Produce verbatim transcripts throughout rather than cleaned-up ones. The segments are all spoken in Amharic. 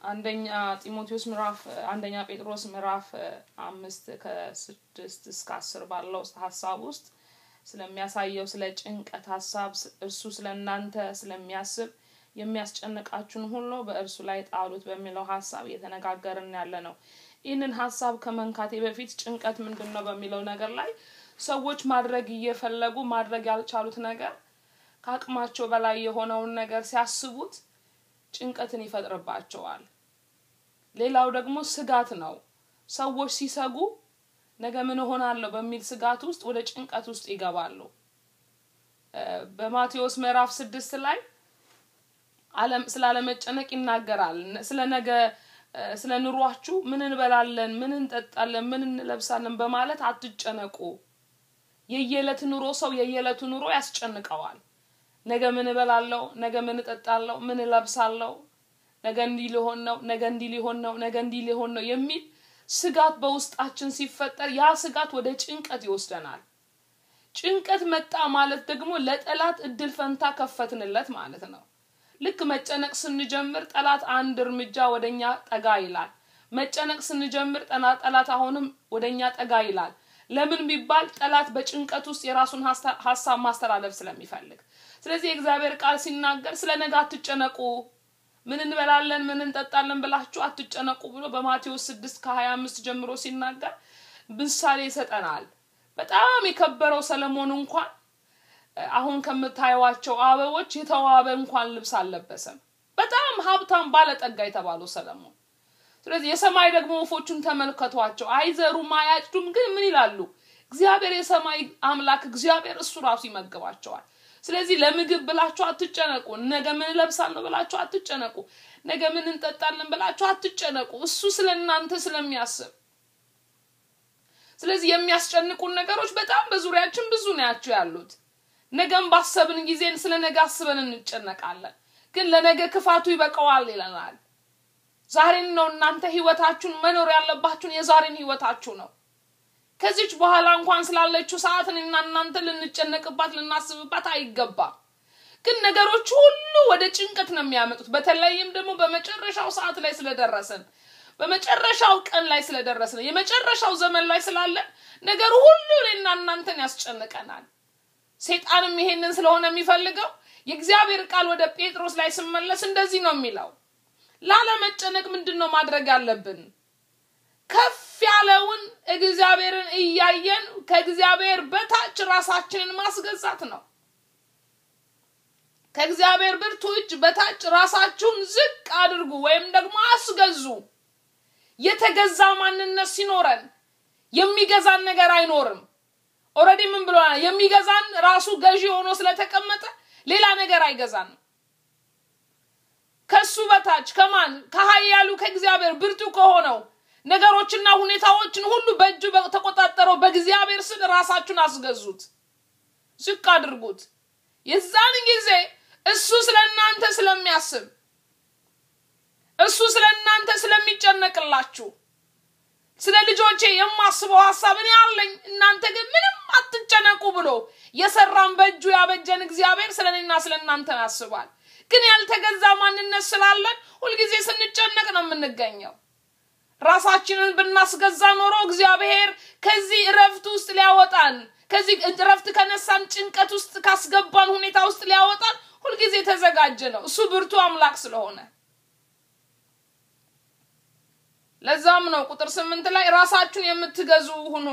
አንደኛ ጢሞቴዎስ ምዕራፍ አንደኛ ጴጥሮስ ምዕራፍ አምስት ከስድስት እስከ አስር ባለው ሐሳብ ውስጥ ስለሚያሳየው ስለ ጭንቀት ሐሳብ እርሱ ስለናንተ ስለሚያስብ የሚያስጨንቃችሁን ሁሉ በእርሱ ላይ ጣሉት በሚለው ሐሳብ እየተነጋገርን ያለነው ይህንን ሐሳብ ከመንካቴ በፊት ጭንቀት ምንድነው በሚለው ነገር ላይ ሰዎች ማድረግ እየፈለጉ ማድረግ ያልቻሉት ነገር ከአቅማቸው በላይ የሆነውን ነገር ሲያስቡት ጭንቀትን ይፈጥርባቸዋል ሌላው ደግሞ ስጋት ነው ሰዎች ሲሰጉ ነገ ምን ሆናለሁ በሚል ስጋት ውስጥ ወደ ጭንቀት ውስጥ ይገባሉ በማቴዎስ ምዕራፍ ስድስት ላይ ዓለም ስላለመጨነቅ ይናገራል ስለ ነገ ስለ ኑሯችሁ ምን እንበላለን ምን እንጠጣለን ምን እንለብሳለን በማለት አትጨነቁ የየለት ኑሮ ሰው የየለት ኑሮ ያስጨንቀዋል ነገ ምን እበላለሁ ነገ ምን እጠጣለሁ ምን እለብሳለሁ ነገ እንዲ ሊሆን ነው ነገ እንዲ ሊሆን ነው ነገ እንዲ ሊሆን ነው የሚል ስጋት በውስጣችን ሲፈጠር ያ ስጋት ወደ ጭንቀት ይወስደናል ጭንቀት መጣ ማለት ደግሞ ለጠላት እድል ፈንታ ከፈትንለት ማለት ነው ልክ መጨነቅ ስንጀምር ጠላት አንድ እርምጃ ወደኛ ጠጋ ይላል መጨነቅ ስንጀምር ጠላት አሁንም ወደኛ ጠጋ ይላል ለምን ቢባል ጠላት በጭንቀት ውስጥ የራሱን ሐሳብ ማስተላለፍ ስለሚፈልግ ስለዚህ እግዚአብሔር ቃል ሲናገር ስለ ነገ አትጨነቁ ምን እንበላለን ምን እንጠጣለን ብላችሁ አትጨነቁ ብሎ በማቴዎስ ስድስት ከሃያ አምስት ጀምሮ ሲናገር ምሳሌ ይሰጠናል በጣም የከበረው ሰለሞን እንኳን አሁን ከምታዩዋቸው አበቦች የተዋበ እንኳን ልብስ አልለበሰም በጣም ሀብታም ባለጠጋ የተባለው ሰለሞን ስለዚህ የሰማይ ደግሞ ወፎቹን ተመልከቷቸው አይዘሩም አያጭዱም ግን ምን ይላሉ እግዚአብሔር የሰማይ አምላክ እግዚአብሔር እሱ ራሱ ይመግባቸዋል ስለዚህ ለምግብ ብላችሁ አትጨነቁ ነገ ምን ለብሳለሁ ብላችሁ አትጨነቁ ነገ ምን እንጠጣለን ብላችሁ አትጨነቁ እሱ ስለናንተ ስለሚያስብ ስለዚህ የሚያስጨንቁን ነገሮች በጣም በዙሪያችን ብዙ ናቸው ያሉት ነገም ባሰብን ጊዜ ስለ ነገ አስበን እንጨነቃለን ግን ለነገ ክፋቱ ይበቃዋል ይለናል ዛሬን ነው እናንተ ህይወታችሁን መኖር ያለባችሁን የዛሬን ህይወታችሁ ነው ከዚች በኋላ እንኳን ስላለችው ሰዓትን እና እናንተ ልንጨነቅባት ልናስብባት አይገባ ግን ነገሮች ሁሉ ወደ ጭንቀት ነው የሚያመጡት በተለይም ደግሞ በመጨረሻው ሰዓት ላይ ስለደረሰን በመጨረሻው ቀን ላይ ስለደረሰን የመጨረሻው ዘመን ላይ ስላለ ነገር ሁሉ ለና እናንተን ያስጨንቀናል ሰይጣንም ይሄንን ስለሆነ የሚፈልገው የእግዚአብሔር ቃል ወደ ጴጥሮስ ላይ ሲመለስ እንደዚህ ነው የሚለው ላለመጨነቅ ምንድነው ማድረግ ያለብን ከፍ ያለውን እግዚአብሔርን እያየን ከእግዚአብሔር በታች ራሳችንን ማስገዛት ነው ከእግዚአብሔር ብርቱ እጅ በታች ራሳችሁን ዝቅ አድርጉ ወይም ደግሞ አስገዙ የተገዛ ማንነት ሲኖረን የሚገዛን ነገር አይኖርም ኦሬዲ ምን ብሏል የሚገዛን ራሱ ገዢ ሆኖ ስለተቀመጠ ሌላ ነገር አይገዛንም ከሱ በታች ከማን ከኃያሉ ከእግዚአብሔር ብርቱ ከሆነው ነገሮችና ሁኔታዎችን ሁሉ በእጁ ተቆጣጣረው በእግዚአብሔር ስለ ራሳችሁን አስገዙት ዝቅ አድርጉት የዛን ጊዜ እሱ ስለናንተ ስለሚያስብ እሱ ስለናንተ ስለሚጨነቅላችሁ ስለ ልጆቼ የማስበው ሐሳብ እኔ አለኝ እናንተ ግን ምንም አትጨነቁ ብሎ የሰራን በእጁ ያበጀን እግዚአብሔር ስለኔና ስለናንተ ያስባል ግን ያልተገዛ ማንነት ስላለን ሁሉ ጊዜ ስንጨነቅ ነው የምንገኘው ራሳችንን ብናስገዛ ኖሮ እግዚአብሔር ከዚህ ረፍት ውስጥ ሊያወጣን ከዚህ ረፍት ከነሳን ጭንቀት ውስጥ ካስገባን ሁኔታ ውስጥ ሊያወጣን ሁሉ ጊዜ ተዘጋጀ ነው እሱ ብርቱ አምላክ ስለሆነ ለዛም ነው ቁጥር ስምንት ላይ ራሳችሁን የምትገዙ ሁኑ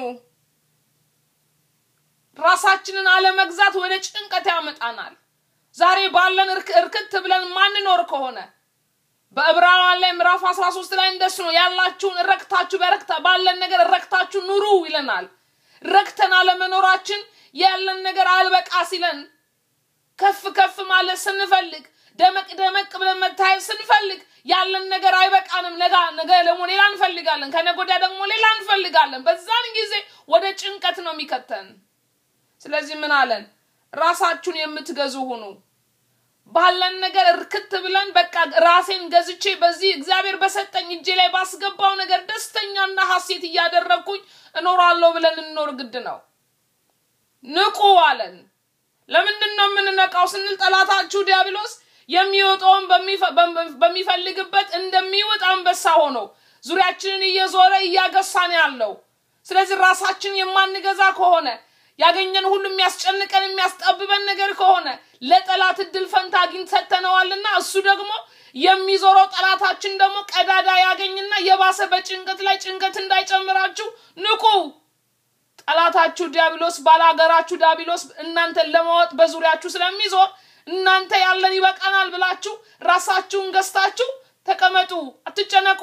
ራሳችንን አለመግዛት ወደ ጭንቀት ያመጣናል ዛሬ ባለን እርክት ብለን ማን ኖር ከሆነ በዕብራውያን ላይ ምዕራፍ አስራ ሶስት ላይ እንደሱ ነው ያላችሁን ረክታችሁ በረክታ ባለን ነገር ረክታችሁ ኑሩ ይለናል ረክተን አለመኖራችን ያለን ነገር አልበቃ ሲለን ከፍ ከፍ ማለት ስንፈልግ ደመቅ ደመቅ ብለን መታየት ስንፈልግ ያለን ነገር አይበቃንም ነገ ነገ ደግሞ ሌላ እንፈልጋለን ከነጎዳ ደግሞ ሌላ እንፈልጋለን በዛን ጊዜ ወደ ጭንቀት ነው የሚከተን ስለዚህ ምን አለን ራሳችሁን የምትገዙ ሁኑ ባለን ነገር እርክት ብለን በቃ ራሴን ገዝቼ በዚህ እግዚአብሔር በሰጠኝ እጄ ላይ ባስገባው ነገር ደስተኛና ሐሴት ያደረኩኝ እኖራለሁ ብለን እንኖር ግድ ነው ንቁ አለን ለምንድነው የምንነቃው ስንል ጠላታችሁ ዲያብሎስ የሚወጣውን በሚፈልግበት እንደሚወጣ አንበሳ ሆኖ ዙሪያችንን እየዞረ እያገሳን ያለው ስለዚህ ራሳችን የማንገዛ ከሆነ ያገኘን ሁሉ የሚያስጨንቀን የሚያስጠብበን ነገር ከሆነ ለጠላት እድል ፈንታ አግኝተነዋልና እሱ ደግሞ የሚዞረው ጠላታችን ደግሞ ቀዳዳ ያገኝና የባሰ በጭንቀት ላይ ጭንቀት እንዳይጨምራችሁ ንቁ ጠላታችሁ ዲያብሎስ ባላገራችሁ ዲያብሎስ እናንተን ለማወጥ በዙሪያችሁ ስለሚዞር እናንተ ያለን ይበቃናል ብላችሁ ራሳችሁን ገስታችሁ ተቀመጡ አትጨነቁ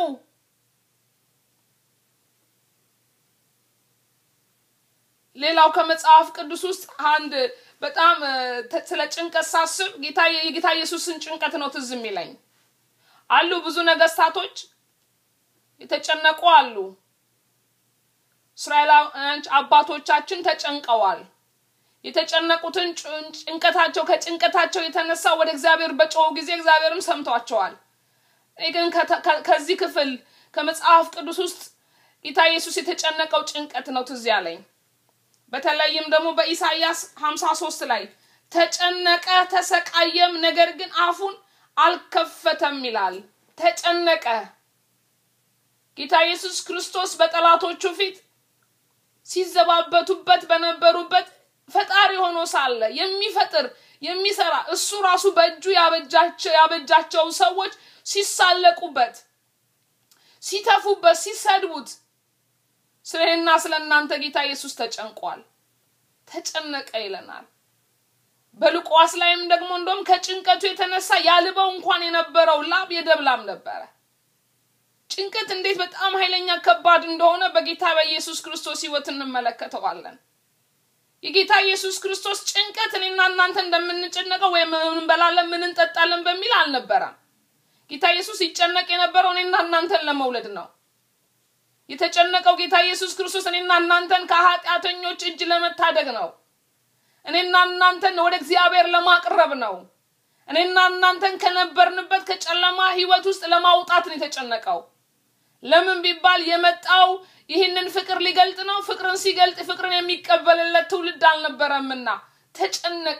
ሌላው ከመጽሐፍ ቅዱስ ውስጥ አንድ በጣም ስለ ጭንቀት ሳስብ ጌታ የጌታ ኢየሱስን ጭንቀት ነው ትዝ የሚለኝ አሉ ብዙ ነገስታቶች የተጨነቁ አሉ እስራኤላውያን አባቶቻችን ተጨንቀዋል የተጨነቁትን ጭንቀታቸው ከጭንቀታቸው የተነሳ ወደ እግዚአብሔር በጮሁ ጊዜ እግዚአብሔርም ሰምቷቸዋል ግን ከዚህ ክፍል ከመጽሐፍ ቅዱስ ውስጥ ጌታ ኢየሱስ የተጨነቀው ጭንቀት ነው ትዝ ያለኝ በተለይም ደግሞ በኢሳይያስ ሃምሳ ሶስት ላይ ተጨነቀ ተሰቃየም ነገር ግን አፉን አልከፈተም ይላል ተጨነቀ ጌታ ኢየሱስ ክርስቶስ በጠላቶቹ ፊት ሲዘባበቱበት በነበሩበት ፈጣሪ ሆኖ ሳለ የሚፈጥር የሚሰራ እሱ ራሱ በእጁ ያበጃቸው ያበጃቸው ሰዎች ሲሳለቁበት ሲተፉበት ሲሰድቡት ስለና ስለናንተ ጌታ ኢየሱስ ተጨንቋል ተጨነቀ ይለናል በሉቃስ ላይም ደግሞ እንደም ከጭንቀቱ የተነሳ ያልበው እንኳን የነበረው ላብ የደብላም ነበር ጭንቀት እንዴት በጣም ኃይለኛ ከባድ እንደሆነ በጌታ በኢየሱስ ክርስቶስ ሕይወት እንመለከተዋለን የጌታ ኢየሱስ ክርስቶስ ጭንቀት እኔና እናንተ እንደምንጨነቀው ወይ ምን እንበላለን ምን እንጠጣለን በሚል አልነበረም ጌታ ኢየሱስ ይጨነቅ የነበረው እኔና እናንተን ለመውለድ ነው የተጨነቀው ጌታ ኢየሱስ ክርስቶስ እኔና እናንተን ከኃጢአተኞች እጅ ለመታደግ ነው እኔና እናንተን ወደ እግዚአብሔር ለማቅረብ ነው እኔና እናንተን ከነበርንበት ከጨለማ ህይወት ውስጥ ለማውጣት ነው የተጨነቀው ለምን ቢባል የመጣው ይህንን ፍቅር ሊገልጥ ነው ፍቅርን ሲገልጥ ፍቅርን የሚቀበልለት ትውልድ አልነበረምና ተጨነቀ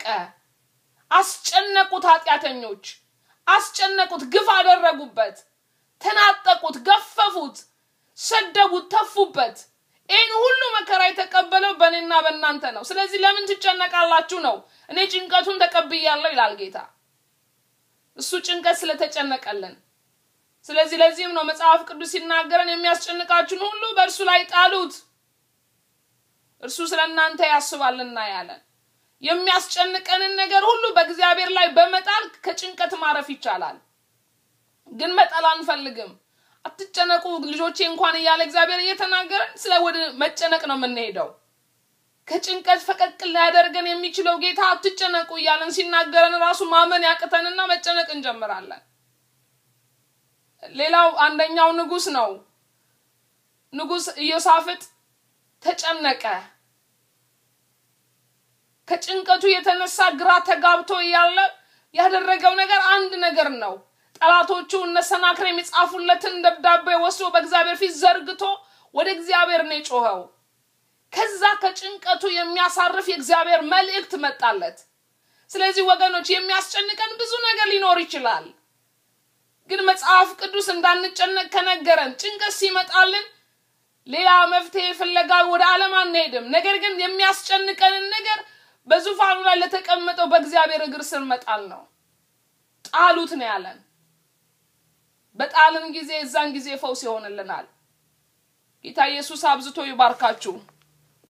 አስጨነቁት ኃጢአተኞች አስጨነቁት ግፍ አደረጉበት ተናጠቁት ገፈፉት ሰደቡት ተፉበት እን ሁሉ መከራ የተቀበለው በእኔና በእናንተ ነው ስለዚህ ለምን ትጨነቃላችሁ ነው እኔ ጭንቀቱን ተቀብያለሁ ይላል ጌታ እሱ ጭንቀት ስለተጨነቀልን ስለዚህ ለዚህም ነው መጽሐፍ ቅዱስ ሲናገረን የሚያስጨንቃችሁን ሁሉ በእርሱ ላይ ጣሉት እርሱ ስለናንተ ያስባልና ያለ የሚያስጨንቀንን ነገር ሁሉ በእግዚአብሔር ላይ በመጣል ከጭንቀት ማረፍ ይቻላል ግን መጣል አንፈልግም አትጨነቁ ልጆቼ እንኳን ያለ እግዚአብሔር እየተናገረን ስለ ወደ መጨነቅ ነው የምንሄደው ከጭንቀት ፈቀቅ ሊያደርገን የሚችለው ጌታ አትጨነቁ ያለን ሲናገረን ራሱ ማመን ያቅተንና መጨነቅ እንጀምራለን ሌላው አንደኛው ንጉስ ነው ንጉስ ኢዮሳፍጥ ተጨነቀ ከጭንቀቱ የተነሳ ግራ ተጋብቶ ያለ ያደረገው ነገር አንድ ነገር ነው ጠላቶቹ እነሰናክሬም የሚጻፉለትን ደብዳቤ ወስዶ በእግዚአብሔር ፊት ዘርግቶ ወደ እግዚአብሔር ነው ጮኸው ከዛ ከጭንቀቱ የሚያሳርፍ የእግዚአብሔር መልእክት መጣለት ስለዚህ ወገኖች የሚያስጨንቀን ብዙ ነገር ሊኖር ይችላል ግን መጽሐፍ ቅዱስ እንዳንጨነቅ ከነገረን ጭንቀት ሲመጣልን ሌላ መፍትሄ ፍለጋ ወደ ዓለም አንሄድም ነገር ግን የሚያስጨንቀን ነገር በዙፋኑ ላይ ለተቀመጠው በእግዚአብሔር እግር ስር መጣል ነው ጣሉት ነው ያለን በጣልን ጊዜ እዛን ጊዜ ፈውስ ይሆንልናል ጌታ ኢየሱስ አብዝቶ ይባርካችሁ